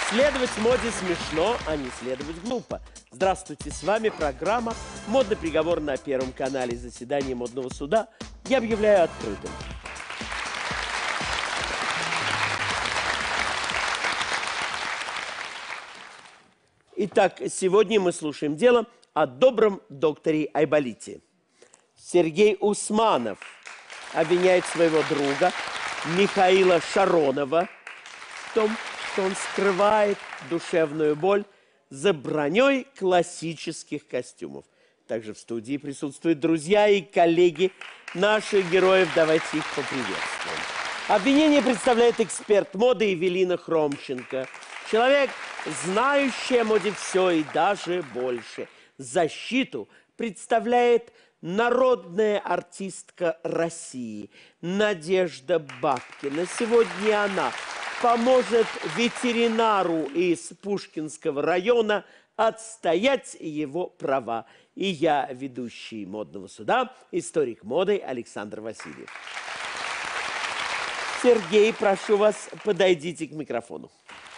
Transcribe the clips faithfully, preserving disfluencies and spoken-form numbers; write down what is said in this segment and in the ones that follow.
Следовать моде смешно, а не следовать глупо. Здравствуйте, с вами программа «Модный приговор» на Первом канале. Заседание модного суда я объявляю открытым. Итак, сегодня мы слушаем дело о добром докторе Айболите. Сергей Усманов обвиняет своего друга Михаила Шаронова в том, что он скрывает душевную боль за броней классических костюмов. Также в студии присутствуют друзья и коллеги наших героев. Давайте их поприветствуем. Обвинение представляет эксперт моды Эвелина Хромченко. Человек, знающий о моде все и даже больше. Защиту представляет народная артистка России Надежда Бабкина. Сегодня она поможет ветеринару из Пушкинского района отстоять его права. И я, ведущий модного суда, историк моды Александр Васильев. Сергей, прошу вас, подойдите к микрофону.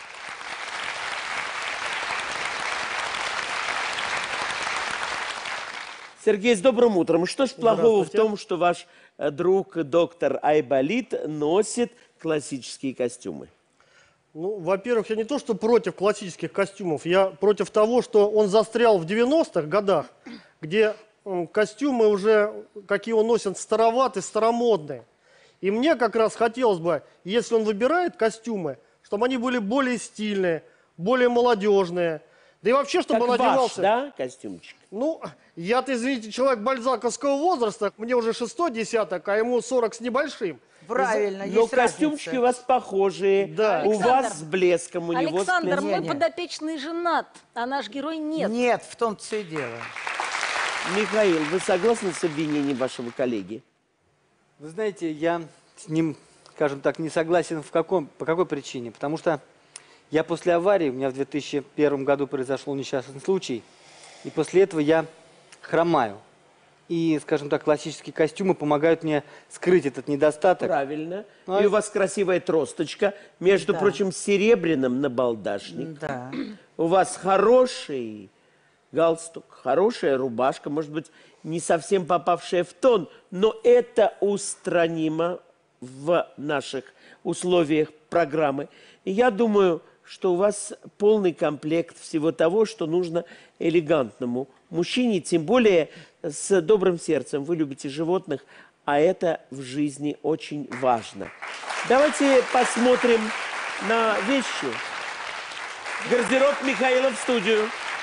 Сергей, с добрым утром. Что ж плохого в том, что ваш друг доктор Айболит носит классические костюмы? Ну, во-первых, я не то, что против классических костюмов, я против того, что он застрял в девяностых годах, где костюмы уже, какие он носит, староватые, старомодные. И мне как раз хотелось бы, если он выбирает костюмы, чтобы они были более стильные, более молодежные. Да и вообще, чтобы как он одевался... ваш, да, костюмчик? Ну, я-то, извините, человек бальзаковского возраста, мне уже шестой десяток, а ему сорок с небольшим. Правильно, Но есть костюмчики разница. у вас похожие, да. У Александр, вас с блеском, у него Александр, с блеском. мой подопечный женат, а наш герой нет. Нет, в том-то и дело. Михаил, вы согласны с обвинением вашего коллеги? Вы знаете, я с ним, скажем так, не согласен в каком, по какой причине. Потому что я после аварии, у меня в две тысячи первом году произошел несчастный случай, и после этого я хромаю. И, скажем так, классические костюмы помогают мне скрыть этот недостаток. Правильно. Ну, и у вас красивая тросточка, между да. прочим, с серебряным набалдашник. Да. У вас хороший галстук, хорошая рубашка, может быть, не совсем попавшая в тон, но это устранимо в наших условиях программы. И я думаю, что у вас полный комплект всего того, что нужно элегантному мужчине, тем более с добрым сердцем. Вы любите животных, а это в жизни очень важно. Давайте посмотрим на вещи. Гардероб Михаила в студию.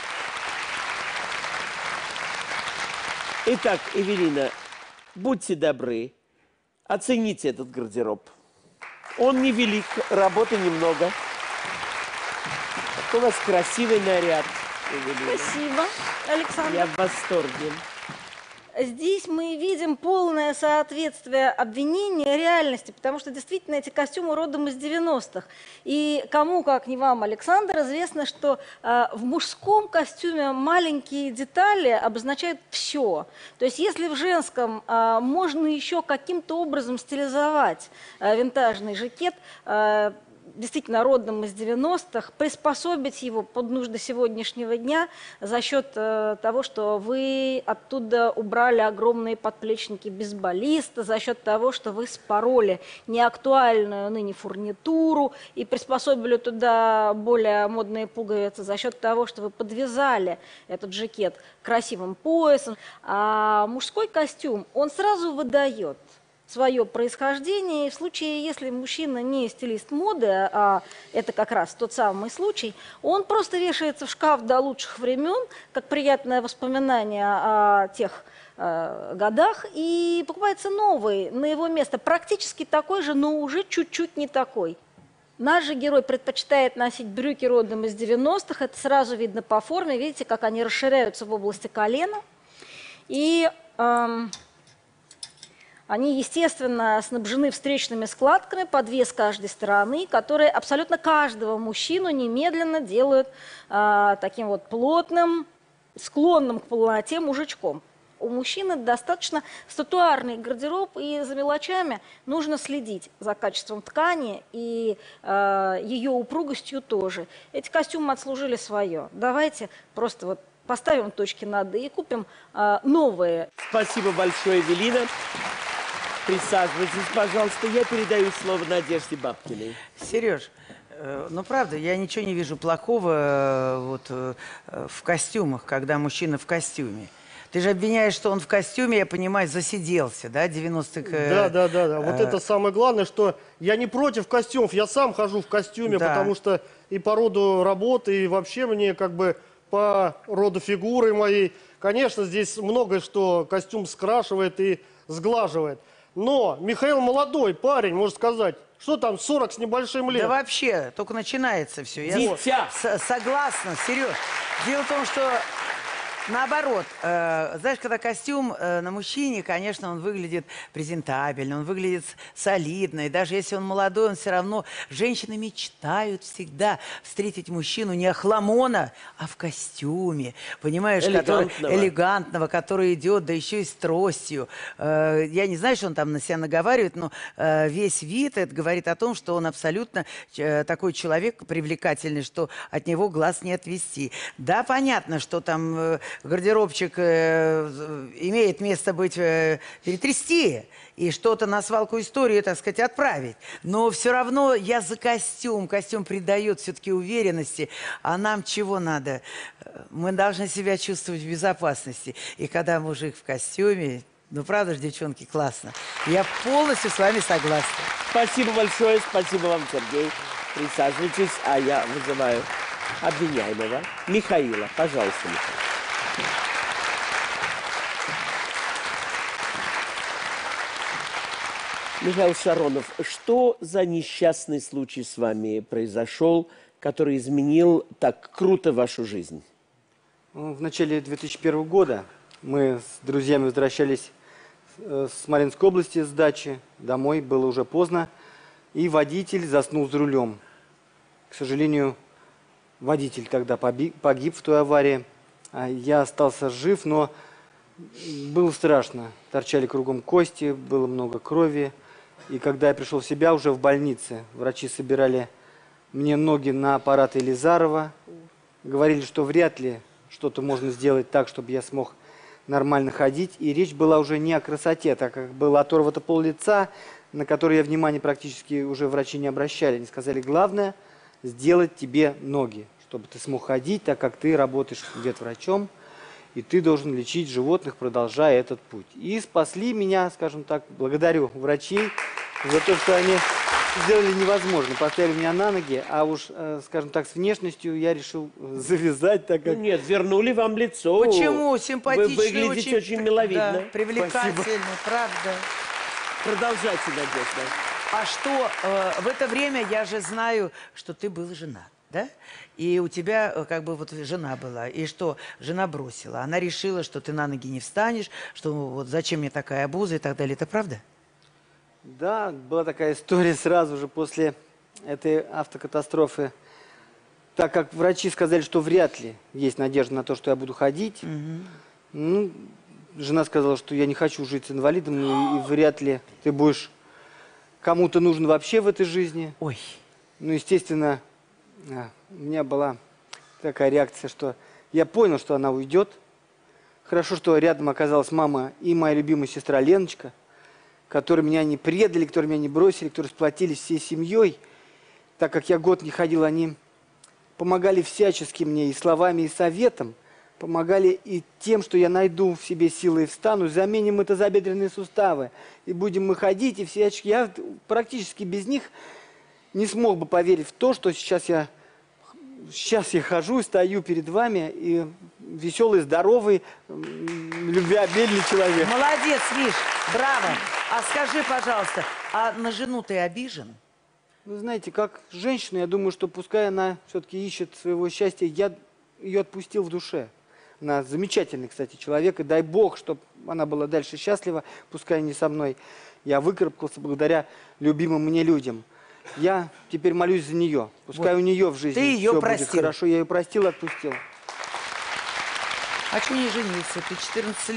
Итак, Эвелина, будьте добры, оцените этот гардероб. Он невелик, работы немного. У вас красивый наряд, Эвелина. Спасибо, Александр. Я в восторге. Здесь мы видим полное соответствие обвинения реальности, потому что действительно эти костюмы родом из девяностых. И кому, как не вам, Александр, известно, что э, в мужском костюме маленькие детали обозначают все. То есть если в женском э, можно еще каким-то образом стилизовать э, винтажный жакет, э, действительно родом из девяностых, приспособить его под нужды сегодняшнего дня за счет э, того, что вы оттуда убрали огромные подплечники бейсболиста, за счет того, что вы спороли неактуальную ныне фурнитуру и приспособили туда более модные пуговицы, за счет того, что вы подвязали этот жакет красивым поясом. А мужской костюм, он сразу выдает свое происхождение. И в случае, если мужчина не стилист моды, а это как раз тот самый случай, он просто вешается в шкаф до лучших времен, как приятное воспоминание о тех э, годах, и покупается новый на его место, практически такой же, но уже чуть-чуть не такой. Наш же герой предпочитает носить брюки родом из девяностых, это сразу видно по форме, видите, как они расширяются в области колена. И... Эм, Они, естественно, снабжены встречными складками по две с каждой стороны, которые абсолютно каждого мужчину немедленно делают э, таким вот плотным, склонным к полноте мужичком. У мужчины достаточно статуарный гардероб, и за мелочами нужно следить за качеством ткани и э, ее упругостью тоже. Эти костюмы отслужили свое. Давайте просто вот поставим точки над «и» и купим э, новые. Спасибо большое, Эвелина. Присаживайтесь, пожалуйста. Я передаю слово Надежде Бабкиной. Сереж, э, ну правда, я ничего не вижу плохого э, вот, э, в костюмах, когда мужчина в костюме. Ты же обвиняешь, что он в костюме, я понимаю, засиделся, да, девяностых... Э, Да, да, да, да. Вот э, это самое главное, что я не против костюмов, я сам хожу в костюме, Да. потому что и по роду работы, и вообще мне как бы по роду фигуры моей, конечно, здесь многое, что костюм скрашивает и сглаживает. Но Михаил молодой парень, можно сказать, что там, сорок с небольшим лет. Да вообще, только начинается все. Я Дитя. с- согласна, Сереж. Дело в том, что наоборот, э, знаешь, когда костюм э, на мужчине, конечно, он выглядит презентабельно, он выглядит с- солидно. И даже если он молодой, он все равно... Женщины мечтают всегда встретить мужчину не охламона, а в костюме. Понимаешь, который, Элегантного. элегантного, который идет, да еще и с тростью. Э, я не знаю, что он там на себя наговаривает, но э, весь вид это говорит о том, что он абсолютно э, такой человек привлекательный, что от него глаз не отвести. Да, понятно, что там э, гардеробчик э, имеет место быть э, перетрясти и что-то на свалку истории, так сказать, отправить. Но все равно я за костюм. Костюм придает все-таки уверенности. А нам чего надо? Мы должны себя чувствовать в безопасности. И когда мужик в костюме, ну правда же, девчонки, классно. Я полностью с вами согласна. Спасибо большое, спасибо вам, Сергей. Присаживайтесь, а я вызываю обвиняемого Михаила. Пожалуйста, Михаил. Михаил Шаронов, что за несчастный случай с вами произошел, который изменил так круто вашу жизнь? Ну, в начале две тысячи первого года мы с друзьями возвращались э, с Смоленской области с дачи домой, было уже поздно, и водитель заснул за рулем. К сожалению, водитель тогда поби- погиб в той аварии, а я остался жив, но было страшно. Торчали кругом кости, было много крови. И когда я пришел в себя уже в больнице, врачи собирали мне ноги на аппараты Елизарова, говорили, что вряд ли что-то можно сделать так, чтобы я смог нормально ходить. И речь была уже не о красоте, так как было оторвано пол лица, на который я внимания практически уже врачи не обращали. Они сказали, главное сделать тебе ноги, чтобы ты смог ходить, так как ты работаешь ветврачом, и ты должен лечить животных, продолжая этот путь. И спасли меня, скажем так, благодарю врачей за то, что они сделали невозможно, поставили меня на ноги, а уж, э, скажем так, с внешностью я решил завязать, так Ну, как... нет, вернули вам лицо. Почему? Симпатичный, Вы выглядите очень, миловидно. Да, привлекательный, правда. Продолжайте, Надежда. А что, э, в это время я же знаю, что ты был женат, да? И у тебя э, как бы вот жена была. И что, жена бросила. Она решила, что ты на ноги не встанешь, что вот зачем мне такая обуза и так далее. Это правда? Да, была такая история сразу же после этой автокатастрофы. Так как врачи сказали, что вряд ли есть надежда на то, что я буду ходить, ну, жена сказала, что я не хочу жить с инвалидом, и, и вряд ли ты будешь кому-то нужен вообще в этой жизни. Ой. Ну, естественно, а, у меня была такая реакция, что я понял, что она уйдет. Хорошо, что рядом оказалась мама и моя любимая сестра Леночка, которые меня не предали, которые меня не бросили, которые сплотились всей семьей. Так как я год не ходил, они помогали всячески мне и словами, и советом. Помогали и тем, что я найду в себе силы и встану, заменим это тазобедренные суставы. И будем мы ходить, и всячески. Я практически без них не смог бы поверить в то, что сейчас я, сейчас я хожу и стою перед вами, и веселый, здоровый, любвеобильный человек. Молодец, Миш, браво. А скажи, пожалуйста, а на жену ты обижен? Вы знаете, как женщина, я думаю, что пускай она все-таки ищет своего счастья, я ее отпустил в душе. Она замечательный, кстати, человек, и дай Бог, чтобы она была дальше счастлива, пускай не со мной. Я выкарабкался благодаря любимым мне людям. Я теперь молюсь за нее. Пускай Вот. у нее в жизни Ты ее все простил. будет хорошо. Я ее простил, отпустил. А что не женился? Ты четырнадцать лет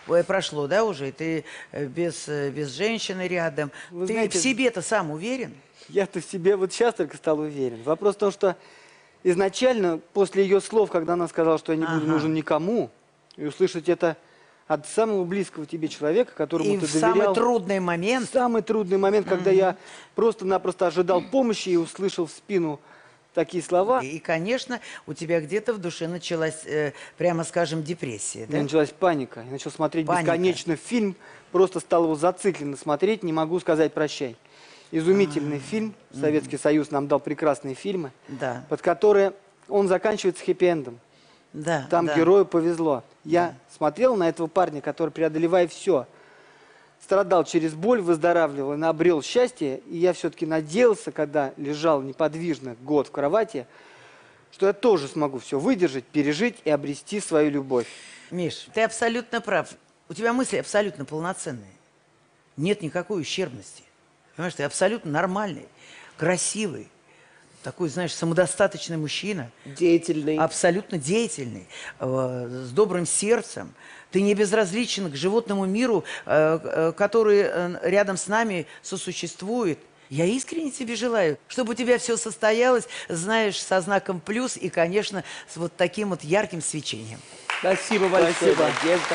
ой, прошло, да, уже? Ты э, без, э, без женщины рядом. Вы Ты знаете- в себе-то сам уверен? Я-то в себе вот сейчас только стал уверен. Вопрос в том, что изначально, после ее слов, когда она сказала, что я не буду Ага. нужен никому, и услышать это от самого близкого тебе человека, которому И ты в доверял. самый трудный момент. Самый трудный момент, когда я просто-напросто ожидал помощи и услышал в спину такие слова. И, конечно, у тебя где-то в душе началась, э, прямо скажем, депрессия, У да? меня началась паника. Я начал смотреть Паника. бесконечно фильм, просто стал его зацикленно смотреть, не могу сказать прощай. Изумительный фильм. Советский Союз нам дал прекрасные фильмы, Да, под которые он заканчивается хэппи-эндом. да. Там да. герою повезло. Я смотрел на этого парня, который, преодолевая все, страдал через боль, выздоравливал и обрел счастье. И я все-таки надеялся, когда лежал неподвижно год в кровати, что я тоже смогу все выдержать, пережить и обрести свою любовь. Миш, ты абсолютно прав. У тебя мысли абсолютно полноценные. Нет никакой ущербности. Понимаешь, ты абсолютно нормальный, красивый, такой, знаешь, самодостаточный мужчина. Деятельный. Абсолютно деятельный, э, с добрым сердцем. Ты не безразличен к животному миру, э, э, который э, рядом с нами сосуществует. Я искренне тебе желаю, чтобы у тебя все состоялось, знаешь, со знаком плюс и, конечно, с вот таким вот ярким свечением. Спасибо большое, Спасибо. Надежда.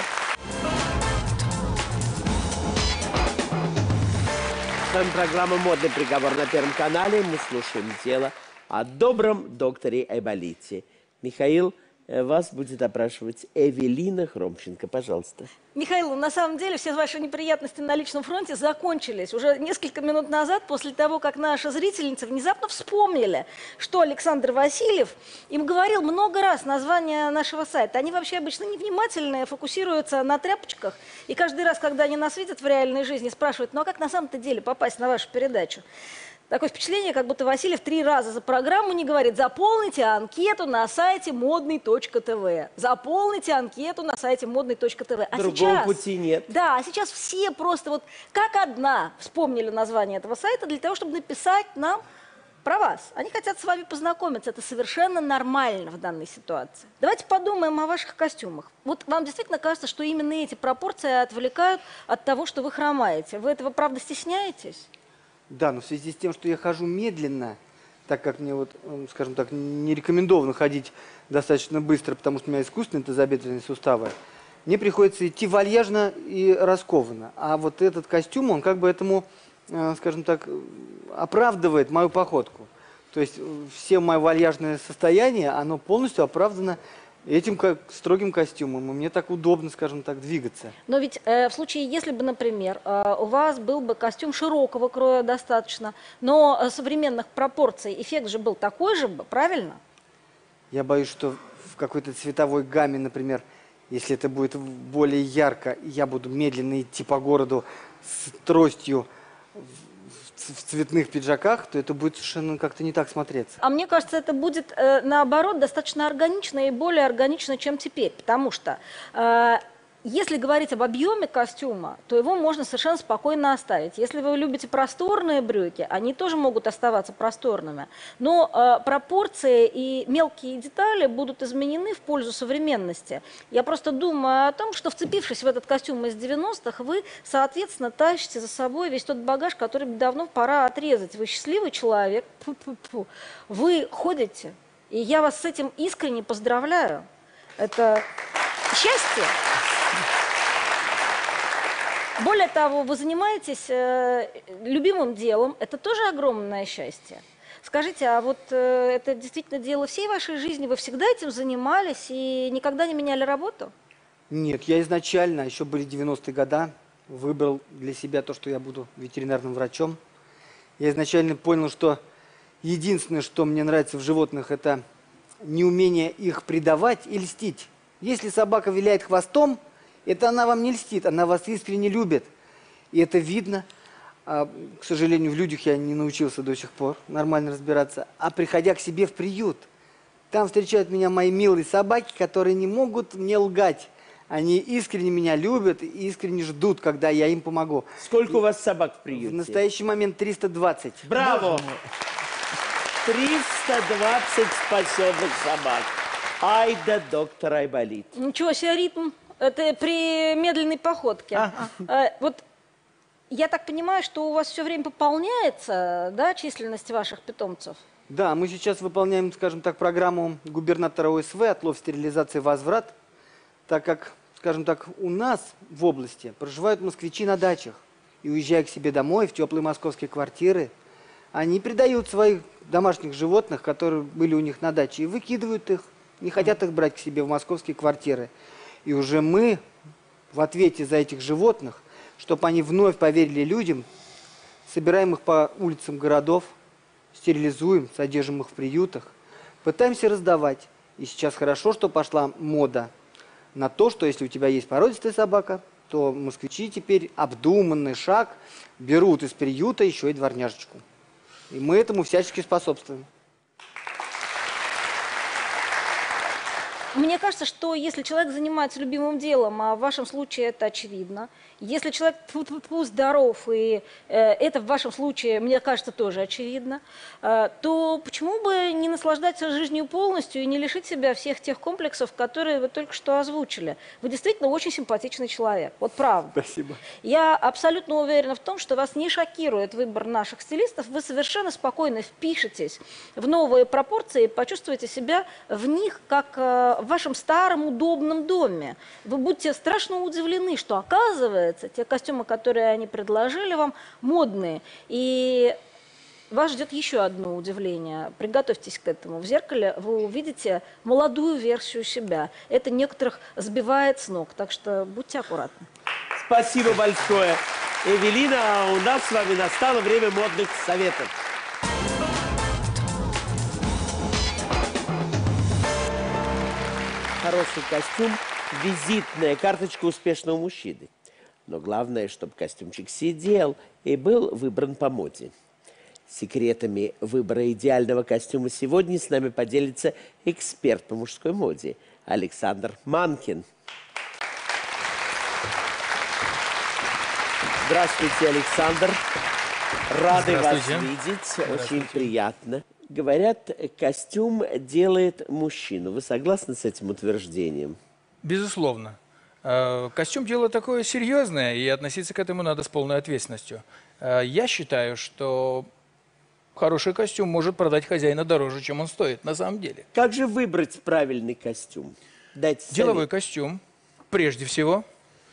С вами программа «Модный приговор» на Первом канале. Мы слушаем дело о добром докторе Айболите. Михаил, э, вас будет опрашивать Эвелина Хромченко. Пожалуйста. Михаил, на самом деле все ваши неприятности на личном фронте закончились уже несколько минут назад, после того, как наши зрительницы внезапно вспомнили, что Александр Васильев им говорил много раз название нашего сайта. Они вообще обычно невнимательные, фокусируются на тряпочках, и каждый раз, когда они нас видят в реальной жизни, спрашивают, ну а как на самом-то деле попасть на вашу передачу? Такое впечатление, как будто Васильев три раза за программу не говорит: заполните анкету на сайте модный точка тв. Заполните анкету на сайте модный точка тв. А Другого сейчас, пути нет. Да, а сейчас все просто вот как одна вспомнили название этого сайта для того, чтобы написать нам про вас. Они хотят с вами познакомиться. Это совершенно нормально в данной ситуации. Давайте подумаем о ваших костюмах. Вот вам действительно кажется, что именно эти пропорции отвлекают от того, что вы хромаете. Вы этого, правда, стесняетесь? Да, но в связи с тем, что я хожу медленно, так как мне, вот, м, скажем так, не рекомендовано ходить достаточно быстро, потому что у меня искусственные тазобедренные суставы, мне приходится идти вальяжно и раскованно. А вот этот костюм, он как бы этому, э, скажем так, оправдывает мою походку. То есть э, все мое вальяжное состояние, оно полностью оправдано этим как строгим костюмом. И мне так удобно, скажем так, двигаться. Но ведь э, в случае, если бы, например, э, у вас был бы костюм широкого кроя достаточно, но э, современных пропорций, эффект же был такой же бы, правильно? Я боюсь, что в какой-то цветовой гамме, например, если это будет более ярко, и я буду медленно идти по городу с тростью в, в- в цветных пиджаках, то это будет совершенно как-то не так смотреться. А мне кажется, это будет, э, наоборот, достаточно органично и более органично, чем теперь. Потому что, э, если говорить об объеме костюма, то его можно совершенно спокойно оставить. Если вы любите просторные брюки, они тоже могут оставаться просторными. Но э, пропорции и мелкие детали будут изменены в пользу современности. Я просто думаю о том, что, вцепившись в этот костюм из девяностых, вы, соответственно, тащите за собой весь тот багаж, который давно пора отрезать. Вы счастливый человек. Пу-пу-пу. Вы ходите, и я вас с этим искренне поздравляю. Это счастье. Более того, вы занимаетесь э, любимым делом, это тоже огромное счастье. Скажите, а вот э, это действительно дело всей вашей жизни? Вы всегда этим занимались и никогда не меняли работу? Нет, я изначально, еще были девяностые годы, выбрал для себя то, что я буду ветеринарным врачом. Я изначально понял, что единственное, что мне нравится в животных, это неумение их предавать и льстить. Если собака виляет хвостом, это она вам не льстит, она вас искренне любит. И это видно. А, к сожалению, в людях я не научился до сих пор нормально разбираться. А приходя к себе в приют, там встречают меня мои милые собаки, которые не могут мне лгать. Они искренне меня любят и искренне ждут, когда я им помогу. Сколько у вас собак в приюте? В настоящий момент триста двадцать. Браво! триста двадцать спасенных собак. Ай да доктор Айболит. Ничего себе ритм. Это при медленной походке. А. Э, Вот я так понимаю, что у вас все время пополняется, да, численность ваших питомцев? Да, мы сейчас выполняем, скажем так, программу губернатора О С В «Отлов, стерилизация, возврат», так как, скажем так, у нас в области проживают москвичи на дачах. И уезжая к себе домой, в теплые московские квартиры, они предают своих домашних животных, которые были у них на даче, и выкидывают их, не хотят их брать к себе в московские квартиры. И уже мы в ответе за этих животных, чтобы они вновь поверили людям, собираем их по улицам городов, стерилизуем, содержим их в приютах, пытаемся раздавать. И сейчас хорошо, что пошла мода на то, что если у тебя есть породистая собака, то москвичи теперь обдуманный шаг берут из приюта еще и дворняжечку. И мы этому всячески способствуем. Мне кажется, что если человек занимается любимым делом, а в вашем случае это очевидно, если человек тьфу-тьфу-тьфу здоров, и э, это в вашем случае, мне кажется, тоже очевидно, э, то почему бы не наслаждаться жизнью полностью и не лишить себя всех тех комплексов, которые вы только что озвучили? Вы действительно очень симпатичный человек, вот правда. Спасибо. Я абсолютно уверена в том, что вас не шокирует выбор наших стилистов, вы совершенно спокойно впишетесь в новые пропорции и почувствуете себя в них как э, в вашем старом удобном доме. Вы будете страшно удивлены, что оказывается, те костюмы, которые они предложили вам, модные. И вас ждет еще одно удивление. Приготовьтесь к этому. В зеркале вы увидите молодую версию себя. Это некоторых сбивает с ног, так что будьте аккуратны. Спасибо большое, Эвелина. А у нас с вами настало время модных советов. Хороший костюм – визитная карточка успешного мужчины. Но главное, чтобы костюмчик сидел и был выбран по моде. Секретами выбора идеального костюма сегодня с нами поделится эксперт по мужской моде Александр Манкин. Здравствуйте, Александр. Рады вас видеть. Очень приятно. Говорят, костюм делает мужчину. Вы согласны с этим утверждением? Безусловно. Э, Костюм – дело такое серьезное, и относиться к этому надо с полной ответственностью. Э, Я считаю, что хороший костюм может продать хозяина дороже, чем он стоит на самом деле. Как же выбрать правильный костюм? Дайте совет. Деловой костюм, прежде всего,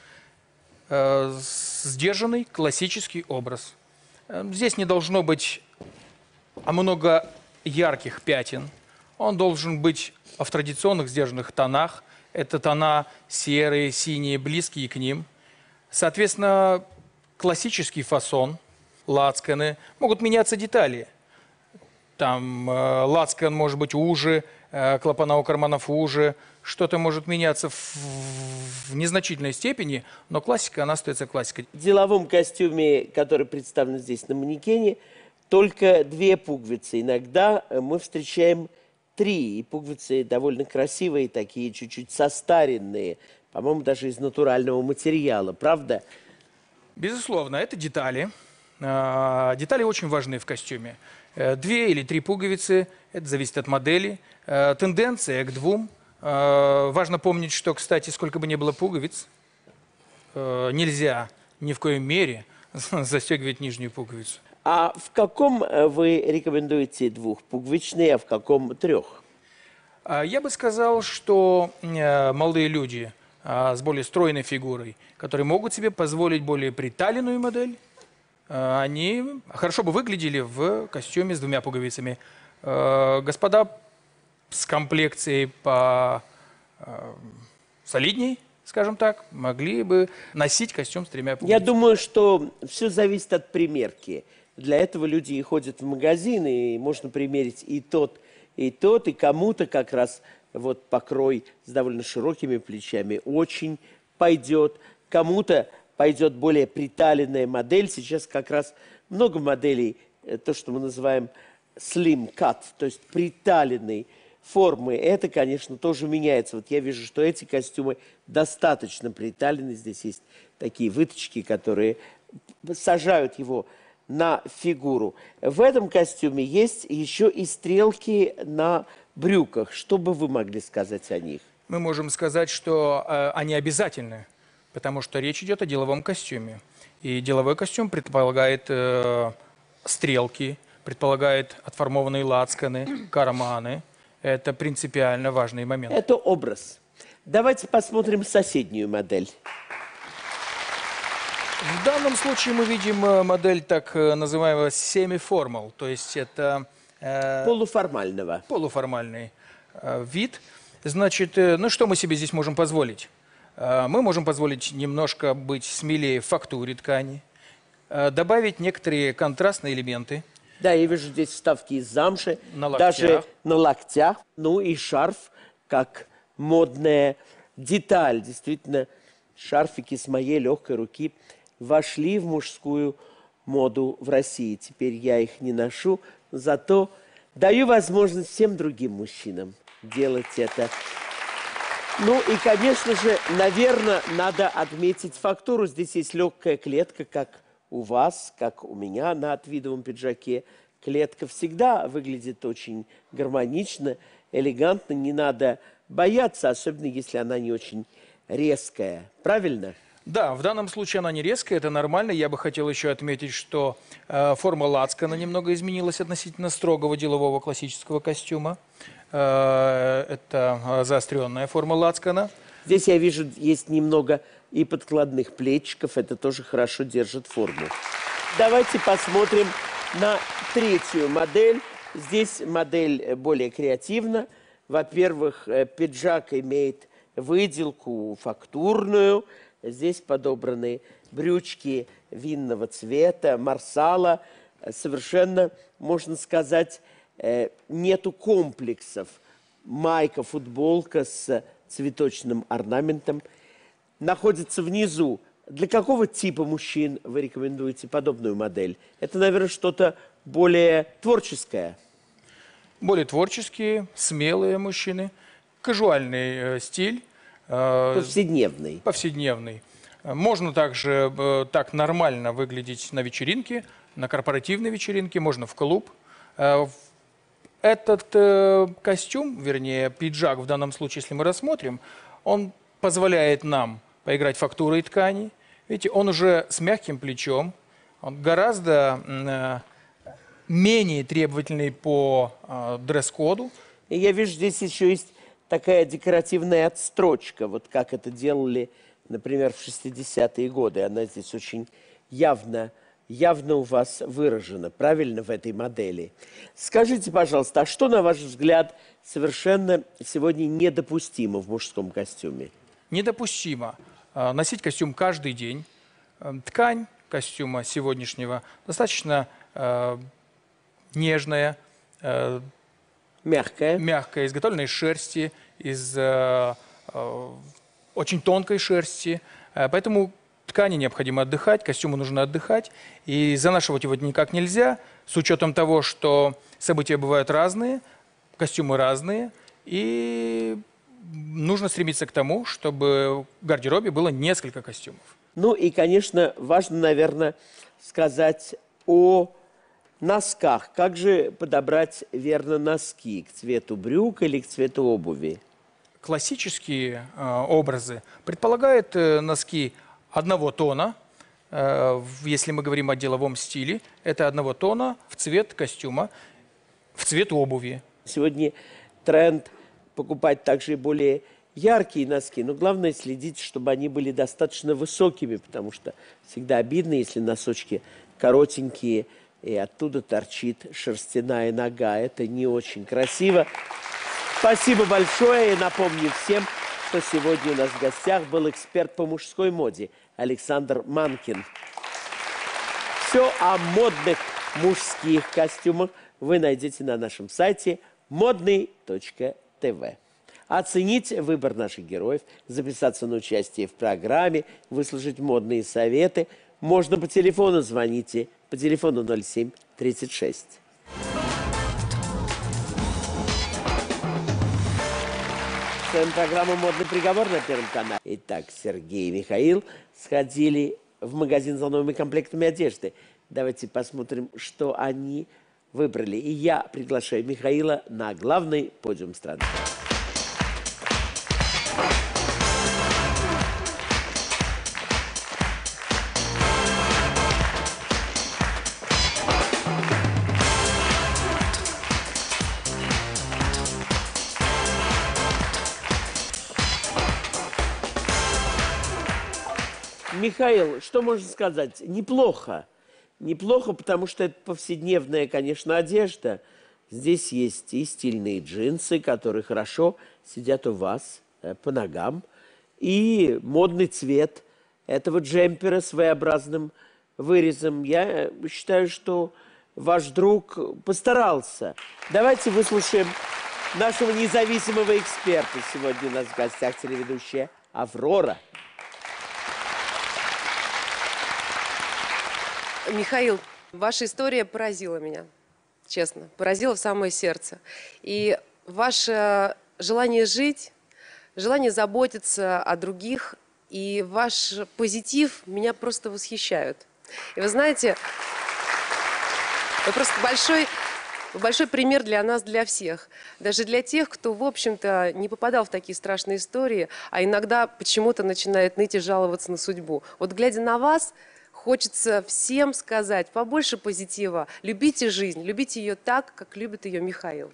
э, сдержанный классический образ. Э, Здесь не должно быть много ярких пятен. Он должен быть в традиционных сдержанных тонах. Это тона серые, синие, близкие к ним. Соответственно, классический фасон, лацканы. Могут меняться детали. Там э, лацкан может быть уже, э, клапана у карманов уже. Что-то может меняться в, в незначительной степени, но классика, она остается классикой. В деловом костюме, который представлен здесь на манекене, только две пуговицы. Иногда мы встречаем три, и пуговицы довольно красивые, такие чуть-чуть состаренные, по-моему, даже из натурального материала, правда? Безусловно, это детали. А, Детали очень важны в костюме. Э, Две или три пуговицы, это зависит от модели. Э, Тенденция к двум. Э, Важно помнить, что, кстати, сколько бы ни было пуговиц, э, нельзя ни в коей мере застегивать нижнюю пуговицу. А в каком вы рекомендуете двухпуговичный, а в каком трех? А, Я бы сказал, что э, молодые люди а, с более стройной фигурой, которые могут себе позволить более приталенную модель, э, они хорошо бы выглядели в костюме с двумя пуговицами. Э, Господа с комплекцией по э, солидней, скажем так, могли бы носить костюм с тремя пуговицами. Я думаю, что все зависит от примерки. Для этого люди и ходят в магазины, и можно примерить и тот, и тот, и кому-то как раз вот покрой с довольно широкими плечами очень пойдет, кому-то пойдет более приталенная модель. Сейчас как раз много моделей, то, что мы называем slim cut, то есть приталенной формы. Это, конечно, тоже меняется. Вот я вижу, что эти костюмы достаточно приталены. Здесь есть такие выточки, которые сажают его на фигуру. В этом костюме есть еще и стрелки на брюках. Что бы вы могли сказать о них? мы можем сказать, что э, они обязательны, потому что речь идет о деловом костюме. И деловой костюм предполагает э, стрелки, предполагает отформованные лацканы, карманы. Это принципиально важный момент. Это образ. Давайте посмотрим соседнюю модель. В данном случае мы видим э, модель так э, называемого semi-formal, то есть это э, Полуформального. полуформальный э, вид. Значит, э, ну что мы себе здесь можем позволить? Э, мы можем позволить немножко быть смелее в фактуре ткани, э, добавить некоторые контрастные элементы. Да, я вижу здесь вставки из замши, На даже локтях. на локтях. Ну и шарф, как модная деталь. Действительно, шарфики с моей легкой руки вошли в мужскую моду в России. Теперь я их не ношу, зато даю возможность всем другим мужчинам делать это. Ну и, конечно же, наверное, надо отметить фактуру. Здесь есть легкая клетка, как у вас, как у меня на твидовом пиджаке. Клетка всегда выглядит очень гармонично, элегантно. Не надо бояться, особенно если она не очень резкая. Правильно? Да, в данном случае она не резкая, это нормально. Я бы хотел еще отметить, что э, форма лацкана немного изменилась относительно строгого делового классического костюма. Э, это заостренная форма лацкана. Здесь я вижу, есть немного и подкладных плечиков. Это тоже хорошо держит форму. Давайте посмотрим на третью модель. Здесь модель более креативна. Во-первых, пиджак имеет выделку фактурную. Здесь подобраны брючки винного цвета, марсала. Совершенно, можно сказать, нету комплексов. Майка, футболка с цветочным орнаментом находится внизу. Для какого типа мужчин вы рекомендуете подобную модель? Это, наверное, что-то более творческое. Более творческие, смелые мужчины, кажуальный э, стиль. Э, Повседневный. Повседневный. Можно также э, так нормально выглядеть на вечеринке, на корпоративной вечеринке, можно в клуб. Э, этот э, костюм, вернее, пиджак в данном случае, если мы рассмотрим, он позволяет нам поиграть фактурой ткани. Видите, он уже с мягким плечом, он гораздо э, менее требовательный по э, дресс-коду. И я вижу, здесь еще есть такая декоративная отстрочка, вот как это делали, например, в шестидесятые годы. Она здесь очень явно, явно у вас выражена, правильно, в этой модели. Скажите, пожалуйста, а что, на ваш взгляд, совершенно сегодня недопустимо в мужском костюме? Недопустимо э, носить костюм каждый день. Э, ткань костюма сегодняшнего достаточно э, нежная, э, Мягкая. мягкая, изготовленная из шерсти, из э, э, очень тонкой шерсти. Э, поэтому ткани необходимо отдыхать, костюму нужно отдыхать. И занашивать его никак нельзя, с учетом того, что события бывают разные, костюмы разные. И нужно стремиться к тому, чтобы в гардеробе было несколько костюмов. Ну и, конечно, важно, наверное, сказать о носках. Как же подобрать верно носки? К цвету брюк или к цвету обуви? Классические э, образы предполагают э, носки одного тона. Э, в- если мы говорим о деловом стиле, это одного тона в цвет костюма, в цвет обуви. Сегодня тренд покупать также и более яркие носки, но главное следить, чтобы они были достаточно высокими, потому что всегда обидно, если носочки коротенькие, и оттуда торчит шерстяная нога. Это не очень красиво. Спасибо большое. И напомню всем, что сегодня у нас в гостях был эксперт по мужской моде Александр Манкин. Все о модных мужских костюмах вы найдете на нашем сайте модный точка тв. Оценить выбор наших героев, записаться на участие в программе, выслушать модные советы можно по телефону. Звоните по телефону ноль семь тридцать шесть. С вами программа «Модный приговор» на Первом канале. Итак, Сергей и Михаил сходили в магазин за новыми комплектами одежды. Давайте посмотрим, что они выбрали. И я приглашаю Михаила на главный подиум страны. Михаил, что можно сказать? Неплохо. Неплохо, потому что это повседневная, конечно, одежда. Здесь есть и стильные джинсы, которые хорошо сидят у вас э, по ногам, и модный цвет этого джемпера с своеобразным вырезом. Я считаю, что ваш друг постарался. Давайте выслушаем нашего независимого эксперта. Сегодня у нас в гостях телеведущая Аврора. Михаил, ваша история поразила меня, честно, поразила в самое сердце. И ваше желание жить, желание заботиться о других и ваш позитив меня просто восхищают. И вы знаете, вы просто большой, большой пример для нас, для всех. Даже для тех, кто, в общем-то, не попадал в такие страшные истории, а иногда почему-то начинает ныть и жаловаться на судьбу. Вот глядя на вас, хочется всем сказать: побольше позитива, любите жизнь, любите ее так, как любит ее Михаил.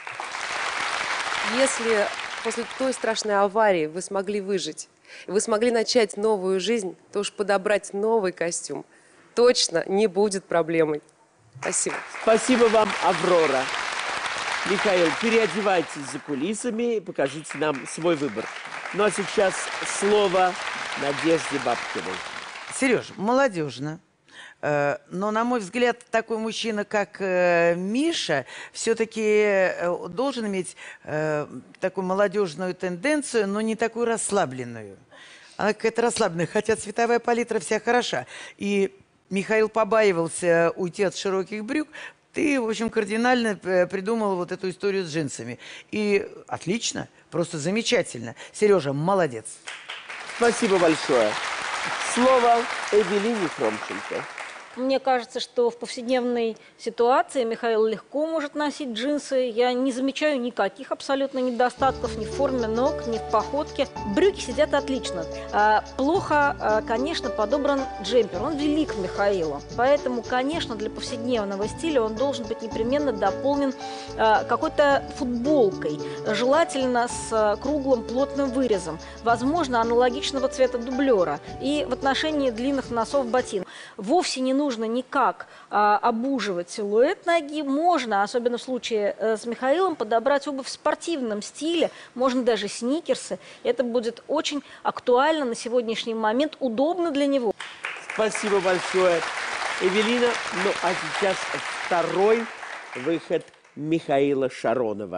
Если после той страшной аварии вы смогли выжить, и вы смогли начать новую жизнь, то уж подобрать новый костюм точно не будет проблемой. Спасибо. Спасибо вам, Аврора. Михаил, переодевайтесь за кулисами и покажите нам свой выбор. Ну а сейчас слово Надежде Бабкиной. Сереж, молодежно. Э, Но, на мой взгляд, такой мужчина, как э, Миша, все-таки должен иметь э, такую молодежную тенденцию, но не такую расслабленную. Она какая-то расслабленная, хотя цветовая палитра вся хороша. И Михаил побаивался уйти от широких брюк. Ты, в общем, кардинально придумал вот эту историю с джинсами. И отлично, просто замечательно. Сережа, молодец. Спасибо большое. Слово Эвелине Хромченко. Мне кажется, что в повседневной ситуации Михаил легко может носить джинсы. Я не замечаю никаких абсолютно недостатков ни в форме ног, ни в походке. Брюки сидят отлично. А, плохо, а, конечно, подобран джемпер. Он велик Михаилу. Поэтому, конечно, для повседневного стиля он должен быть непременно дополнен а, какой-то футболкой. Желательно с а, круглым плотным вырезом. Возможно, аналогичного цвета дублера. И в отношении длинных носов ботинок. Вовсе не нужно нужно никак а, обуживать силуэт ноги. Можно, особенно в случае э, с Михаилом, подобрать обувь в спортивном стиле, можно даже сникерсы. Это будет очень актуально на сегодняшний момент, удобно для него. Спасибо большое, Эвелина. Ну а сейчас второй выход Михаила Шаронова.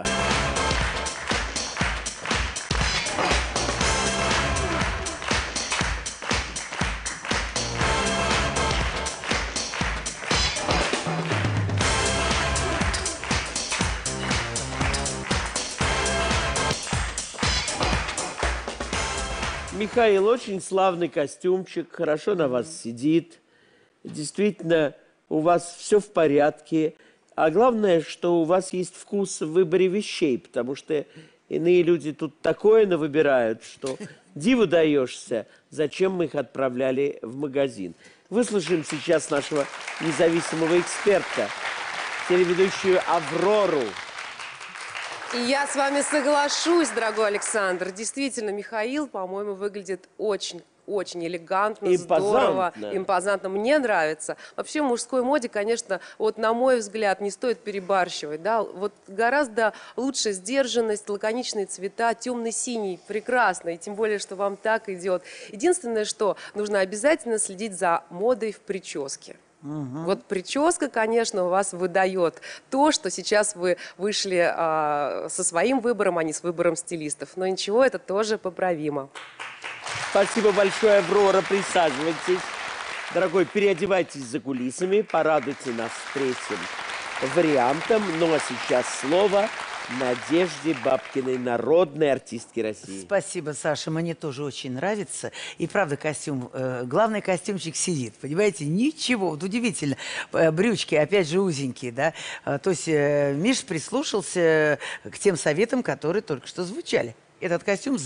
Михаил, очень славный костюмчик, хорошо на вас сидит. Действительно, у вас все в порядке. А главное, что у вас есть вкус в выборе вещей, потому что иные люди тут такое навыбирают, что диву даешься, зачем мы их отправляли в магазин. Выслушаем сейчас нашего независимого эксперта, телеведущую Аврору. И я с вами соглашусь, дорогой Александр. Действительно, Михаил, по-моему, выглядит очень, очень элегантно, здорово, импозантно. Мне нравится. Вообще в мужской моде, конечно, вот на мой взгляд, не стоит перебарщивать. Да? Вот гораздо лучше сдержанность, лаконичные цвета, темный синий, прекрасно. И тем более, что вам так идет. Единственное, что нужно обязательно следить за модой в прическе. Угу. Вот прическа, конечно, у вас выдает то, что сейчас вы вышли а, со своим выбором, а не с выбором стилистов. Но ничего, это тоже поправимо. Спасибо большое, Аврора. Присаживайтесь. Дорогой, переодевайтесь за кулисами, порадуйте нас третьим вариантом. Ну а сейчас слово Надежде Бабкиной, народной артистке России. Спасибо, Саша, мне тоже очень нравится. И правда, костюм, э, главный костюмчик сидит, понимаете, ничего, вот удивительно. Э, брючки, опять же, узенькие, да. Э, то есть э, Миш прислушался к тем советам, которые только что звучали. Этот костюм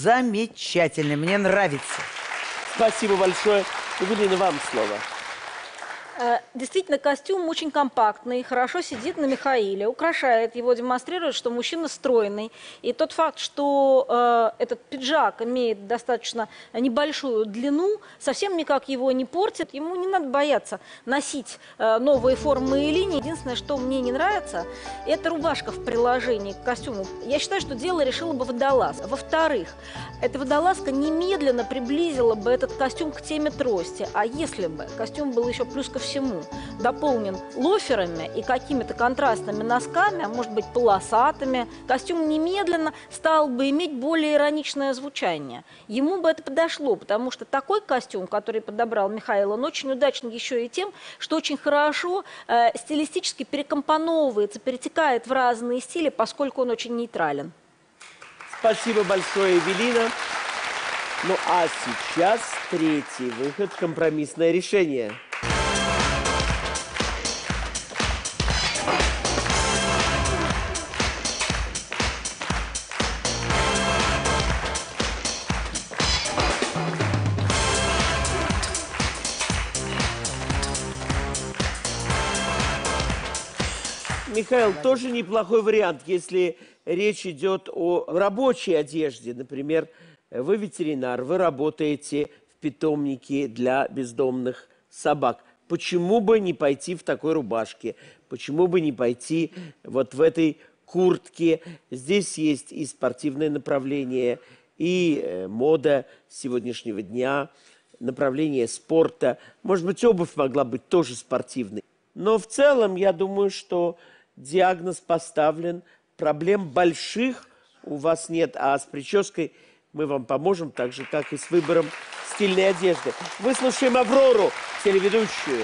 замечательный, мне нравится. Спасибо большое. Эвелина, вам слово. Действительно, костюм очень компактный, хорошо сидит на Михаиле, украшает его, демонстрирует, что мужчина стройный. И тот факт, что э, этот пиджак имеет достаточно небольшую длину, совсем никак его не портит. Ему не надо бояться носить э, новые формы и линии. Единственное, что мне не нравится, это рубашка в приложении к костюму. Я считаю, что дело решила бы водолаз. Во-вторых, эта водолазка немедленно приблизила бы этот костюм к теме трости. А если бы костюм был еще плюс ко всему дополнен лоферами и какими-то контрастными носками, а может быть полосатыми, костюм немедленно стал бы иметь более ироничное звучание. Ему бы это подошло, потому что такой костюм, который подобрал Михаил, он очень удачен еще и тем, что очень хорошо э, стилистически перекомпоновывается, перетекает в разные стили, поскольку он очень нейтрален. Спасибо большое, Эвелина. Ну а сейчас третий выход – компромиссное решение. Михаил, тоже неплохой вариант, если речь идет о рабочей одежде. Например, вы ветеринар, вы работаете в питомнике для бездомных собак. Почему бы не пойти в такой рубашке? Почему бы не пойти вот в этой куртке? Здесь есть и спортивное направление, и мода сегодняшнего дня, направление спорта. Может быть, обувь могла быть тоже спортивной. Но в целом, я думаю, что диагноз поставлен, проблем больших у вас нет, а с прической мы вам поможем, так же, как и с выбором стильной одежды. Выслушаем Аврору, телеведущую.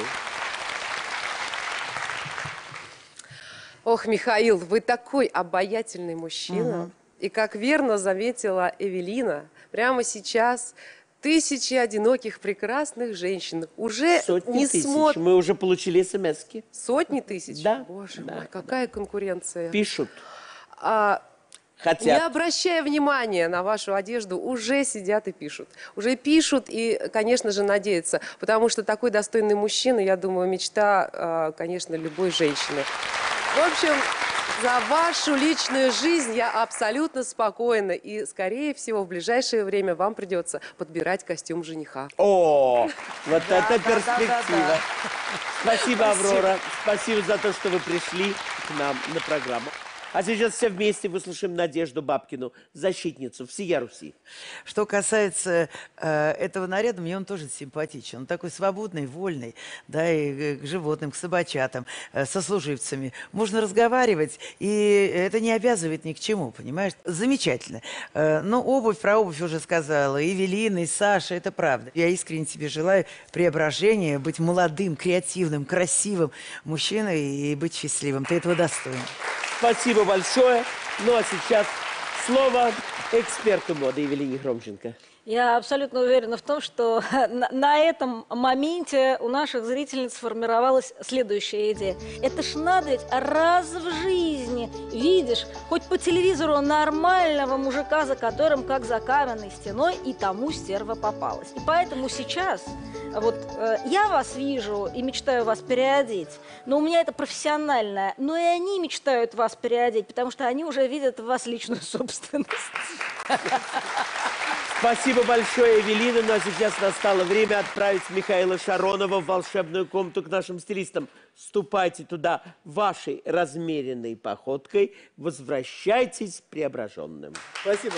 Ох, Михаил, вы такой обаятельный мужчина. Угу. И как верно заметила Эвелина, прямо сейчас тысячи одиноких прекрасных женщин уже Сотни не тысяч. смотрят. Мы уже получили смс-ки. Сотни тысяч? Да. Боже да, мой, какая да. конкуренция. Пишут. А, Хотят. Не обращая внимания на вашу одежду, уже сидят и пишут. Уже пишут и, конечно же, надеются. Потому что такой достойный мужчина, я думаю, мечта, конечно, любой женщины. В общем, за вашу личную жизнь я абсолютно спокойна. И, скорее всего, в ближайшее время вам придется подбирать костюм жениха. О, вот Да, это да, перспектива. да, да, да. Спасибо, Аврора. Спасибо за то, что вы пришли к нам на программу. А сейчас все вместе выслушаем Надежду Бабкину, защитницу всея Руси. Что касается э, этого наряда, мне он тоже симпатичен. Он такой свободный, вольный, да, и к животным, к собачатам, э, со служивцами. Можно разговаривать, и это не обязывает ни к чему, понимаешь? Замечательно. Э, но обувь, про обувь уже сказала. Эвелина, и Саша, это правда. Я искренне тебе желаю преображения, быть молодым, креативным, красивым мужчиной и быть счастливым. Ты этого достоин. Спасибо большое. Ну а сейчас слово эксперту моды Эвелине Хромченко. Я абсолютно уверена в том, что на, на этом моменте у наших зрительниц сформировалась следующая идея. Это ж надо ведь раз в жизни видишь хоть по телевизору нормального мужика, за которым как за каменной стеной, и тому стерва попалась. И поэтому сейчас вот э, я вас вижу и мечтаю вас переодеть, но у меня это профессиональное, но и они мечтают вас переодеть, потому что они уже видят в вас личную собственность. Спасибо большое, Эвелина. Ну а сейчас настало время отправить Михаила Шаронова в волшебную комнату к нашим стилистам. Ступайте туда вашей размеренной походкой. Возвращайтесь преображенным. Спасибо.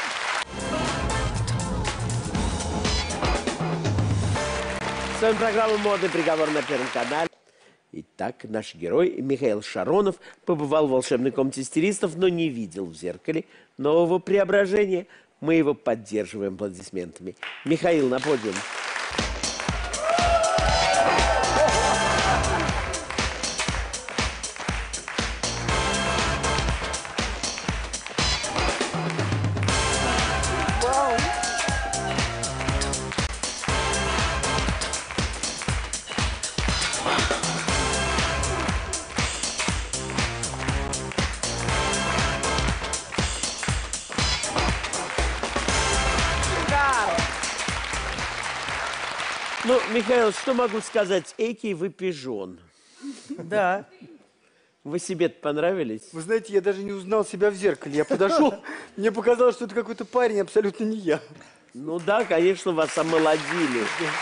С вами программа «Модный приговор» на Первом канале. Итак, наш герой Михаил Шаронов побывал в волшебной комнате стилистов, но не видел в зеркале нового преображения. Мы его поддерживаем аплодисментами. Михаил, на подиум. Ну, Михаил, что могу сказать? Экий вы пижон. Да. Вы себе-то понравились? Вы знаете, я даже не узнал себя в зеркале. Я подошел, мне показалось, что это какой-то парень, абсолютно не я. Ну да, конечно, вас омолодили.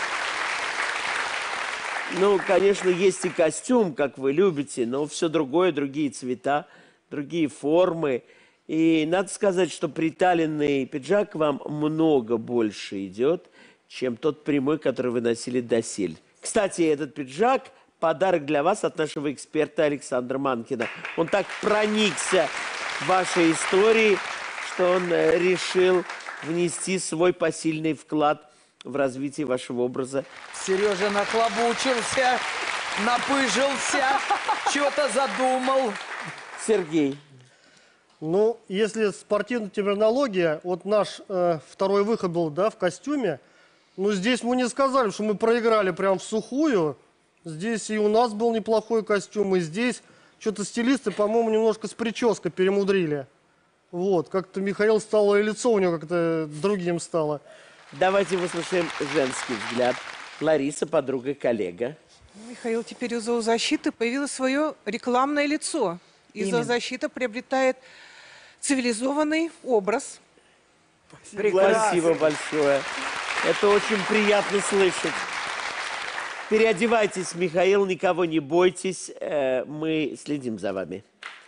Ну, конечно, есть и костюм, как вы любите, но все другое, другие цвета, другие формы. И надо сказать, что приталенный пиджак вам много больше идет, чем тот прямой, который вы носили досель. Кстати, этот пиджак – подарок для вас от нашего эксперта Александра Манкина. Он так проникся вашей историей, что он решил внести свой посильный вклад в развитие вашего образа. Сережа нахлобучился, напыжился, что-то задумал. Сергей. Ну, если спортивная терминология, вот наш э, второй выход был, да, в костюме, ну, здесь мы не сказали, что мы проиграли прям в сухую. Здесь и у нас был неплохой костюм, и здесь что-то стилисты, по-моему, немножко с прической перемудрили. Вот, как-то Михаил стало, и лицо у него как-то другим стало. Давайте выслушаем женский взгляд. Лариса, подруга, коллега. Михаил, теперь у зоозащиты появилось свое рекламное лицо. И Именно. зоозащита приобретает цивилизованный образ. Спасибо большое. Это очень приятно слышать. Переодевайтесь, Михаил, никого не бойтесь. Э, мы следим за вами.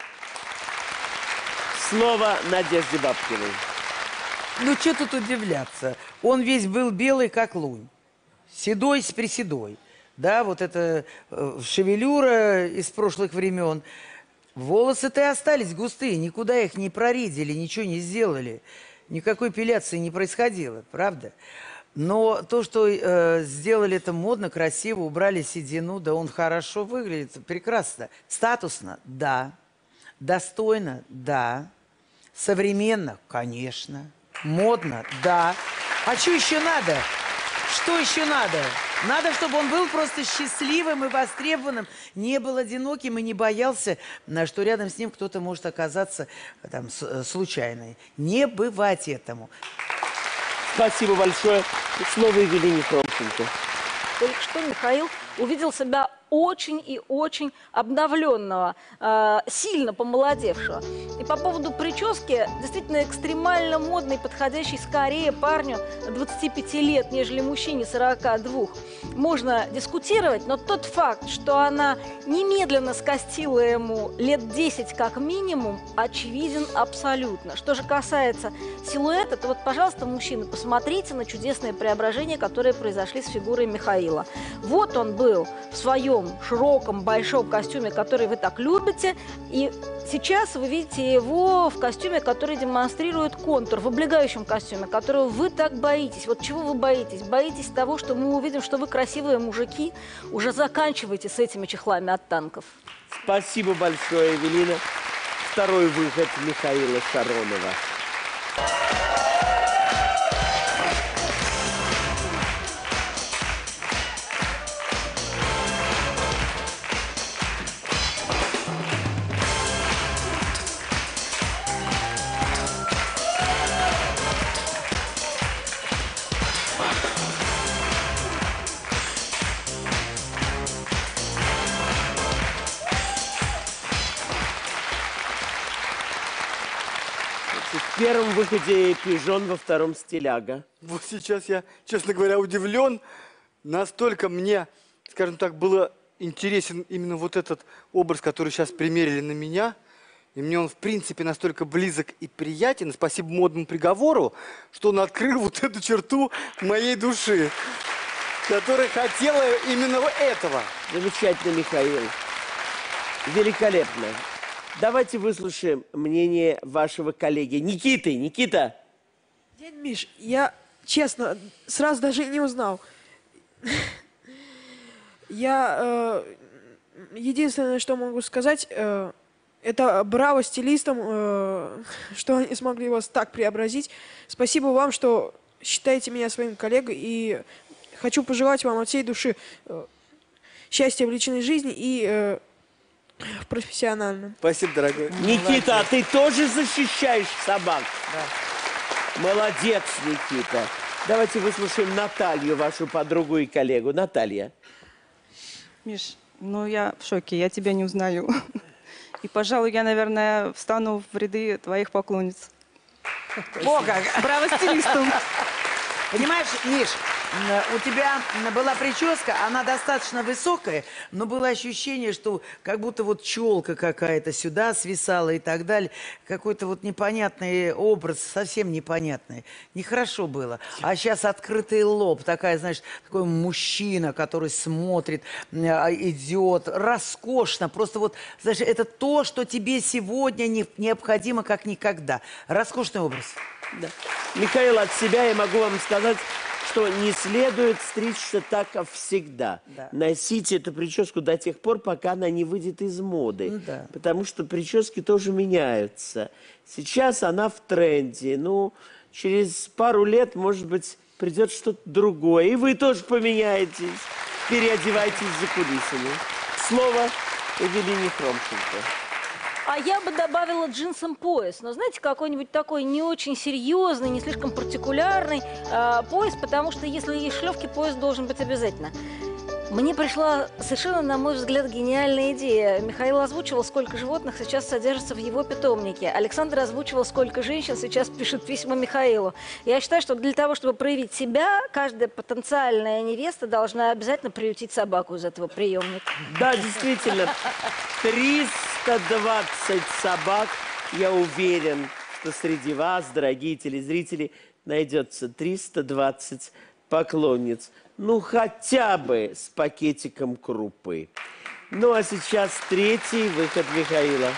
Слово Надежде Бабкиной. Ну, что тут удивляться? Он весь был белый, как лунь. Седой с приседой. Да, вот это э, шевелюра из прошлых времен. Волосы-то и остались густые, никуда их не проредили, ничего не сделали. Никакой эпиляции не происходило, правда? Но то, что э, сделали это модно, красиво, убрали седину, да он хорошо выглядит, прекрасно. Статусно? Да. Достойно? Да. Современно? Конечно. Модно? Да. А что еще надо? Что еще надо? Надо, чтобы он был просто счастливым и востребованным, не был одиноким и не боялся, что рядом с ним кто-то может оказаться там случайно. Не бывать этому. Спасибо большое. Слово Евелине Хромченко. Только что Михаил увидел себя очень и очень обновленного, э, сильно помолодевшего. И по поводу прически, действительно экстремально модной, подходящей скорее парню двадцати пяти лет, нежели мужчине сорока двух. Можно дискутировать, но тот факт, что она немедленно скостила ему лет десять как минимум, очевиден абсолютно. Что же касается силуэта, то вот, пожалуйста, мужчины, посмотрите на чудесные преображения, которые произошли с фигурой Михаила. Вот он был в своем широком, большом костюме, который вы так любите, и сейчас вы видите его в костюме, который демонстрирует контур, в облегающем костюме, которого вы так боитесь. Вот чего вы боитесь? Боитесь того, что мы увидим, что вы красивые мужики? Уже заканчивайте с этими чехлами от танков. Спасибо большое, Евелина. Второй выход Михаила Шаронова. В первом выходе пижон, во втором стиляга. Вот сейчас я, честно говоря, удивлен. Настолько мне, скажем так, было интересен именно вот этот образ, который сейчас примерили на меня. И мне он, в принципе, настолько близок и приятен, спасибо модному приговору, что он открыл вот эту черту моей души, которая хотела именно этого. Замечательно, Михаил. Великолепно. Давайте выслушаем мнение вашего коллеги Никиты. Никита. Дядь Миш, я, честно, сразу даже и не узнал. Я э, единственное, что могу сказать, э, это браво стилистам, э, что они смогли вас так преобразить. Спасибо вам, что считаете меня своим коллегой, и хочу пожелать вам от всей души э, счастья в личной жизни и э, в профессиональном. Спасибо, дорогой. Никита, а ты тоже защищаешь собак? Да. Молодец, Никита. Давайте выслушаем Наталью, вашу подругу и коллегу. Наталья. Миш, ну я в шоке, я тебя не узнаю. И, пожалуй, я, наверное, встану в ряды твоих поклонниц. О, как! Браво стилистам! Понимаешь, Миш, у тебя была прическа, она достаточно высокая, но было ощущение, что как будто вот челка какая-то сюда свисала и так далее. Какой-то вот непонятный образ, совсем непонятный. Нехорошо было. А сейчас открытый лоб, такая, знаешь, такой мужчина, который смотрит, идет, роскошно. Просто вот, знаешь, это то, что тебе сегодня не, необходимо как никогда. Роскошный образ. Да. Михаил, от себя я могу вам сказать, что не следует стричься так, как всегда. Да. Носите эту прическу до тех пор, пока она не выйдет из моды. Ну, да. Потому что прически тоже меняются. Сейчас она в тренде. Ну, через пару лет, может быть, придет что-то другое. И вы тоже поменяетесь. Переодевайтесь за кулисами. Слово Эвелине Хромченко. А я бы добавила джинсом пояс. Но знаете, какой-нибудь такой не очень серьезный, не слишком партикулярный э, пояс, потому что если есть шлевки, пояс должен быть обязательно. Мне пришла совершенно, на мой взгляд, гениальная идея. Михаил озвучивал, сколько животных сейчас содержится в его питомнике. Александр озвучивал, сколько женщин сейчас пишет письма Михаилу. Я считаю, что для того, чтобы проявить себя, каждая потенциальная невеста должна обязательно приютить собаку из этого приемника. Да, действительно, триста двадцать собак. Я уверен, что среди вас, дорогие телезрители, найдется триста двадцать поклонниц. Ну, хотя бы с пакетиком крупы. Ну, а сейчас третий выход Михаила.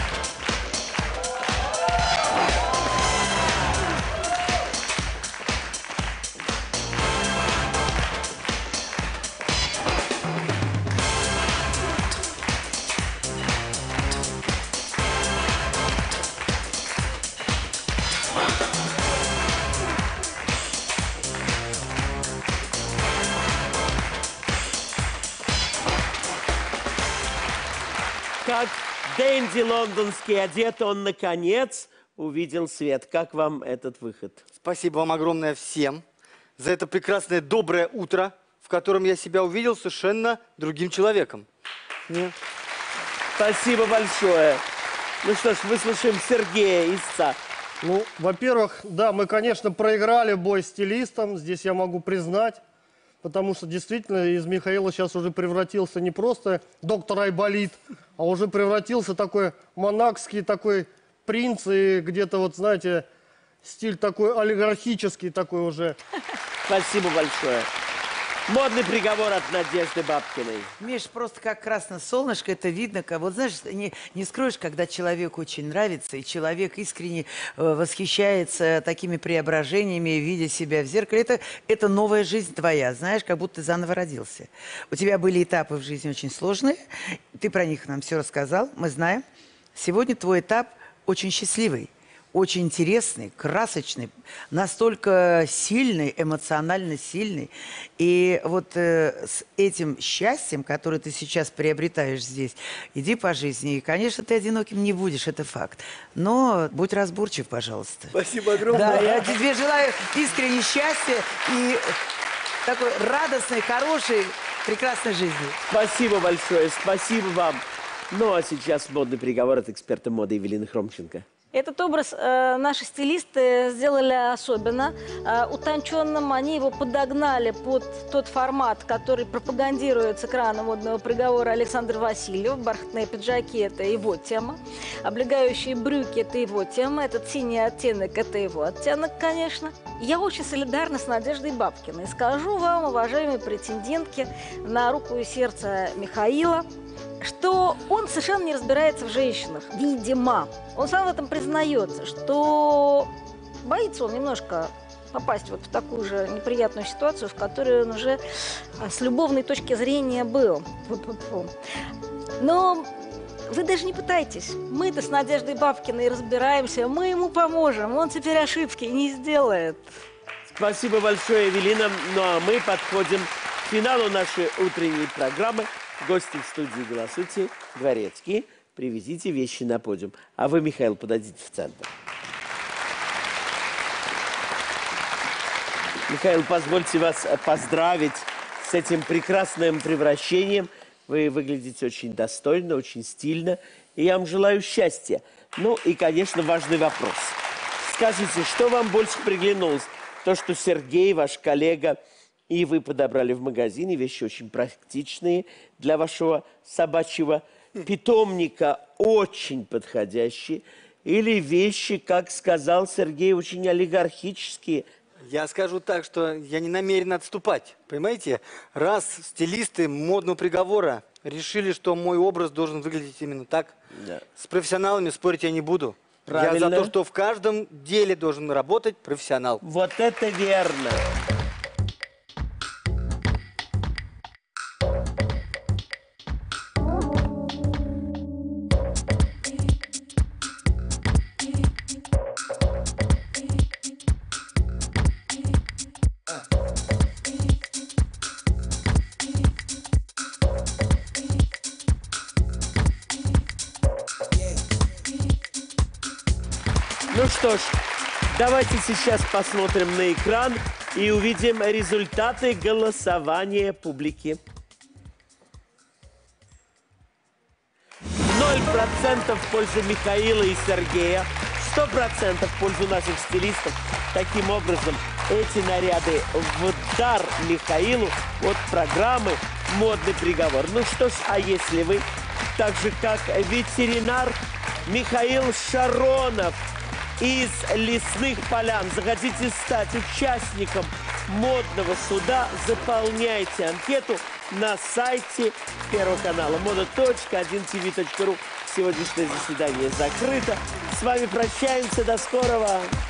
Как Дэнди лондонский одет, он, наконец, увидел свет. Как вам этот выход? Спасибо вам огромное всем за это прекрасное доброе утро, в котором я себя увидел совершенно другим человеком. Нет. Спасибо большое. Ну что ж, выслушаем Сергея Истца. Ну, во-первых, да, мы, конечно, проиграли бой стилистам, здесь я могу признать, потому что действительно из Михаила сейчас уже превратился не просто доктор Айболит, а уже превратился такой монархский такой принц, и где-то вот, знаете, стиль такой олигархический такой уже. Спасибо большое. Модный приговор от Надежды Бабкиной. Миш, просто как красное солнышко, это видно. Как, вот знаешь, не, не скроешь, когда человеку очень нравится, и человек искренне э, восхищается такими преображениями, видя себя в зеркале. Это, это новая жизнь твоя, знаешь, как будто ты заново родился. У тебя были этапы в жизни очень сложные, ты про них нам все рассказал, мы знаем. Сегодня твой этап очень счастливый. Очень интересный, красочный, настолько сильный, эмоционально сильный. И вот э, с этим счастьем, которое ты сейчас приобретаешь здесь, иди по жизни. И, конечно, ты одиноким не будешь, это факт. Но будь разборчив, пожалуйста. Спасибо огромное. Да, я тебе желаю искренне счастья и такой радостной, хорошей, прекрасной жизни. Спасибо большое, спасибо вам. Ну, а сейчас модный приговор от эксперта моды Эвелины Хромченко. Этот образ э, наши стилисты сделали особенно э, утонченным. Они его подогнали под тот формат, который пропагандирует с экрана модного приговора Александр Васильев. Бархатные пиджаки – это его тема. Облегающие брюки – это его тема. Этот синий оттенок – это его оттенок, конечно. Я очень солидарна с Надеждой Бабкиной. Скажу вам, уважаемые претендентки на руку и сердце Михаила, что он совершенно не разбирается в женщинах, видимо. Он сам в этом признается, что боится он немножко попасть вот в такую же неприятную ситуацию, в которой он уже с любовной точки зрения был. Но вы даже не пытайтесь. Мы-то с Надеждой Бабкиной разбираемся, мы ему поможем, он теперь ошибки не сделает. Спасибо большое, Эвелина. Ну а мы подходим к финалу нашей утренней программы. Гости в студии «Голосуйте», Дворецкий, привезите вещи на подиум. А вы, Михаил, подойдите в центр. Михаил, позвольте вас поздравить с этим прекрасным превращением. Вы выглядите очень достойно, очень стильно. И я вам желаю счастья. Ну и, конечно, важный вопрос. Скажите, что вам больше приглянулось? То, что Сергей, ваш коллега, и вы подобрали в магазине вещи очень практичные для вашего собачьего питомника, очень подходящие. Или вещи, как сказал Сергей, очень олигархические. Я скажу так, что я не намерен отступать. Понимаете, раз стилисты модного приговора решили, что мой образ должен выглядеть именно так, да. С профессионалами спорить я не буду. Правильно. Я за то, что в каждом деле должен работать профессионал. Вот это верно. Ну что ж, давайте сейчас посмотрим на экран и увидим результаты голосования публики. ноль процентов в пользу Михаила и Сергея, сто процентов в пользу наших стилистов. Таким образом, эти наряды в дар Михаилу от программы «Модный приговор». Ну что ж, а если вы, так же как ветеринар Михаил Шаронов из Лесных Полян, захотите стать участником модного суда, заполняйте анкету на сайте Первого канала мода точка один ти ви точка ру. Сегодняшнее заседание закрыто. С вами прощаемся. До скорого.